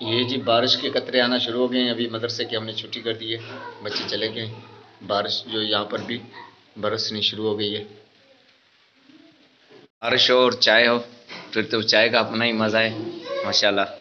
ये जी बारिश के कतरे आना शुरू हो गए हैं। अभी मदरसे की हमने छुट्टी कर दी है, बच्चे चले गए। बारिश जो यहाँ पर भी बरसनी शुरू हो गई है। बारिश हो और चाय हो, फिर तो चाय का अपना ही मज़ा है माशाल्लाह।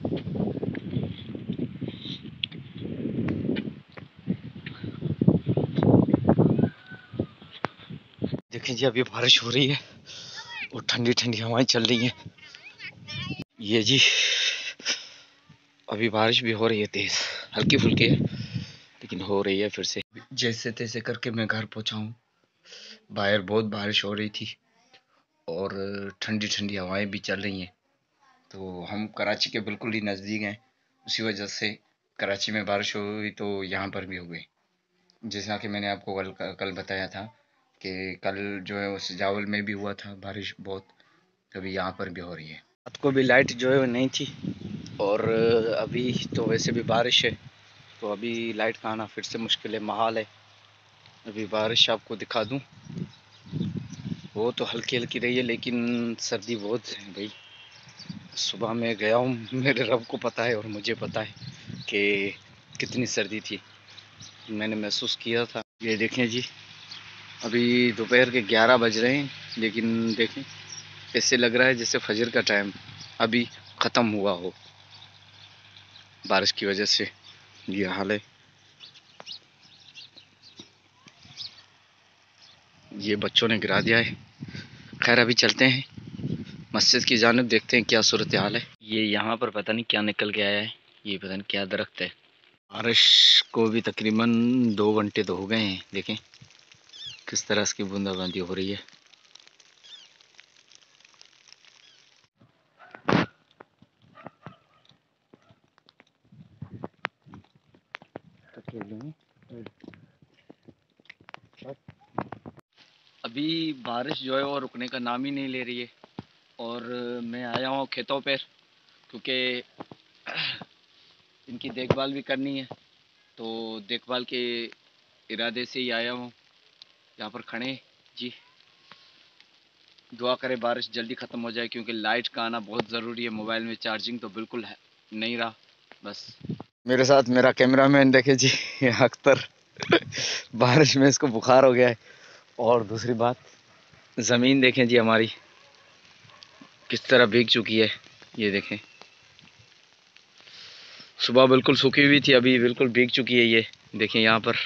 देखें जी, अभी बारिश हो रही है और ठंडी ठंडी हवाएं चल रही हैं। ये जी अभी बारिश भी हो रही है, तेज़ हल्की फुल्की है लेकिन हो रही है फिर से। जैसे तैसे करके मैं घर पहुंचा हूँ। बाहर बहुत बारिश हो रही थी और ठंडी ठंडी हवाएं भी चल रही हैं। तो हम कराची के बिल्कुल ही नज़दीक हैं, उसी वजह से कराची में बारिश हुई तो यहाँ पर भी हो गई। जैसा कि मैंने आपको कल बताया था कि कल जो है उस जावल में भी हुआ था बारिश बहुत, तभी यहाँ पर भी हो रही है। रात को भी लाइट जो है वो नहीं थी और अभी तो वैसे भी बारिश है, तो अभी लाइट का आना फिर से मुश्किल है, महाल है। अभी बारिश आपको दिखा दूँ, वो तो हल्की हल्की रही है लेकिन सर्दी बहुत है भाई। सुबह में गया हूँ, मेरे रब को पता है और मुझे पता है कि कितनी सर्दी थी, मैंने महसूस किया था। ये देखें जी, अभी दोपहर के 11 बज रहे हैं लेकिन देखें ऐसे लग रहा है जैसे फजर का टाइम अभी ख़त्म हुआ हो। बारिश की वजह से ये हाल है। ये बच्चों ने गिरा दिया है। खैर अभी चलते हैं मस्जिद की जानिब, देखते हैं क्या सूरत हाल है। ये यहाँ पर पता नहीं क्या निकल के आया है, ये पता नहीं क्या दरख्त है। बारिश को भी तकरीबन 2 घंटे तो हो गए हैं। देखें किस तरह इसकी बूंदाबांदी हो रही है। अभी बारिश जो है वो रुकने का नाम ही नहीं ले रही है और मैं आया हूँ खेतों पर, क्योंकि इनकी देखभाल भी करनी है, तो देखभाल के इरादे से ही आया हूँ। यहाँ पर खड़े जी, दुआ करें बारिश जल्दी ख़त्म हो जाए क्योंकि लाइट का आना बहुत ज़रूरी है। मोबाइल में चार्जिंग तो बिल्कुल है नहीं रहा। बस मेरे साथ मेरा कैमरामैन देखे जी, अख्तर बारिश में इसको बुखार हो गया है। और दूसरी बात, ज़मीन देखें जी हमारी किस तरह भीग चुकी है। ये देखें, सुबह बिल्कुल सूखी हुई थी, अभी बिल्कुल भीग चुकी है। ये देखें यहाँ पर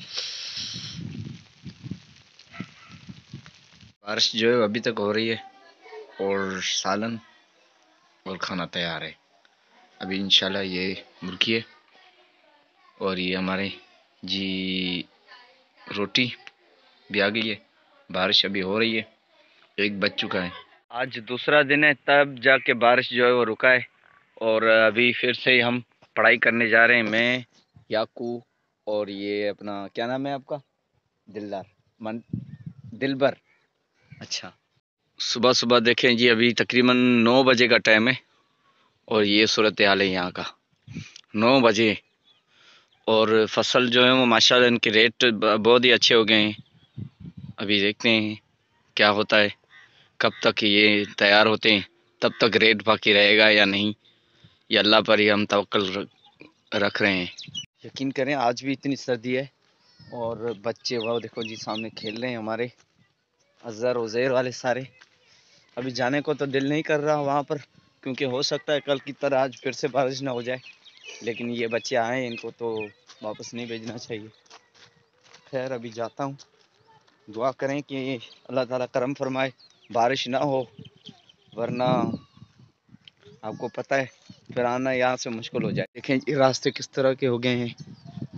बारिश जो है अभी तक हो रही है और सालन और खाना तैयार है। अभी इंशाल्लाह ये मुर्गी है और ये हमारे जी रोटी भी आ गई है। बारिश अभी हो रही है, एक बज चुका है। आज दूसरा दिन है तब जाके बारिश जो है वो रुका है और अभी फिर से हम पढ़ाई करने जा रहे हैं। मैं, याकू और ये अपना क्या नाम है आपका, दिलदार मन दिलबर। अच्छा, सुबह सुबह देखें जी, अभी तकरीबन 9 बजे का टाइम है और ये सूरत हाल है यहाँ का, 9 बजे। और फसल जो है वो माशाल्लाह इनके रेट बहुत ही अच्छे हो गए हैं। अभी देखते हैं क्या होता है, कब तक ये तैयार होते हैं, तब तक रेट बाकी रहेगा या नहीं, ये अल्लाह पर ही हम तवक्कल रख रहे हैं। यकीन करें आज भी इतनी सर्दी है और बच्चे वो देखो जी सामने खेल रहे हैं हमारे अज़हर उज़ैर वाले सारे। अभी जाने को तो दिल नहीं कर रहा वहाँ पर, क्योंकि हो सकता है कल की तरह आज फिर से बारिश ना हो जाए, लेकिन ये बच्चे आए इनको तो वापस नहीं भेजना चाहिए। खैर अभी जाता हूँ, दुआ करें कि अल्लाह ताला करम फरमाए, बारिश ना हो, वरना आपको पता है फिर आना यहाँ से मुश्किल हो जाए। देखें ये रास्ते किस तरह के हो गए हैं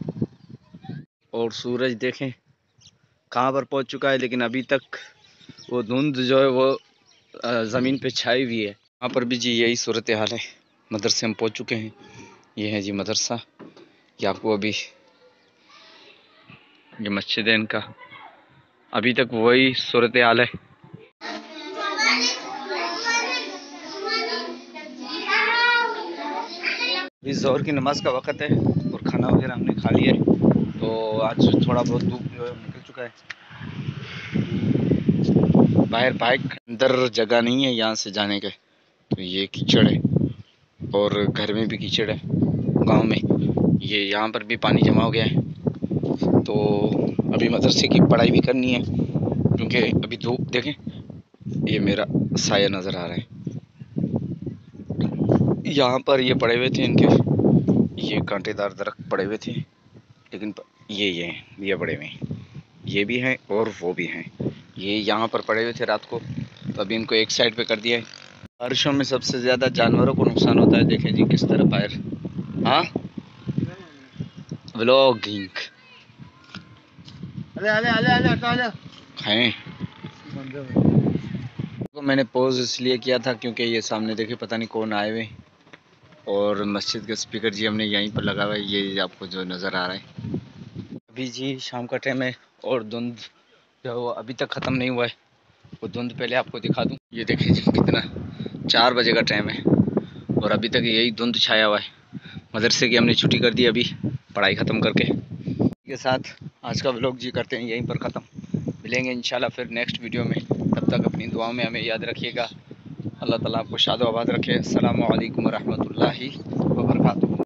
और सूरज देखें कहाँ पर पहुँच चुका है, लेकिन अभी तक वो धुंध जो है वो ज़मीन पे छाई हुई है। यहाँ पर भी जी यही सूरत हाल है। मदरसे हम पहुँच चुके हैं, ये है जी मदरसा, ये आपको अभी ये मस्जिद है इनका, अभी तक वही सूरत हाल है। अभी ज़ोहर की नमाज का वक़्त है और खाना वगैरह हमने खा लिया है, तो आज थोड़ा बहुत धूप जो है निकल चुका है। बाहर बाइक अंदर जगह नहीं है यहाँ से जाने के, तो ये कीचड़ है। और घर में भी कीचड़ है गांव में। ये यहाँ पर भी पानी जमा हो गया है। तो अभी मदरसे की पढ़ाई भी करनी है, क्योंकि अभी धूप देखें, ये मेरा साया नज़र आ रहा है। यहाँ पर ये पड़े हुए थे इनके, ये कांटेदार दरख्त पड़े हुए थे, लेकिन ये पड़े हुए हैं, ये भी हैं और वो भी हैं। ये यहाँ पर पड़े हुए थे रात को, तो अभी इनको एक साइड पे कर दिया है। बारिशों में सबसे ज़्यादा जानवरों को नुकसान होता है। देखें जी किस तरह बाहर, हाँ, व्लॉगिंग हैं। तो मैंने पोज इसलिए किया था क्योंकि ये सामने देखे पता नहीं कौन आए हुए, और मस्जिद का स्पीकर जी हमने यहीं पर लगा हुआ है, ये आपको जो नज़र आ रहा है। अभी जी शाम का टाइम है और धुंध जो अभी तक ख़त्म नहीं हुआ है, वो धुंध पहले आपको दिखा दूँ। ये देखिए जी कितना 4 बजे का टाइम है और अभी तक यही धुंध छाया हुआ है। मदरसे की हमने छुट्टी कर दी अभी पढ़ाई ख़त्म करके। के साथ आज का व्लॉग जी करते हैं यहीं पर ख़त्म। मिलेंगे इंशाल्लाह फिर नेक्स्ट वीडियो में। तब तक अपनी दुआओं में हमें याद रखिएगा। अल्लाह ताला आपको शादो आबाद रखे। अस्सलामु अलैकुम व रहमतुल्लाहि व बरकातुहू।